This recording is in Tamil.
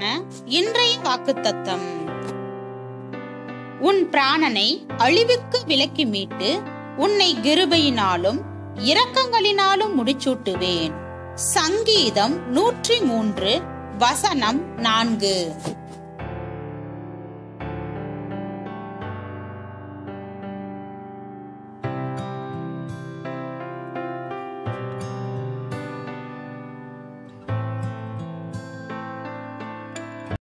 நாளுக்கான இன்றைய வாக்குத்தத்தம். உன் பிராணனை அழிவுக்கு விலக்கி மீட்டு உன்னை கிருபையினாலும் இரக்கங்களினாலும் முடிசூட்டுவேன். சங்கீதம் 103 வசனம் 4.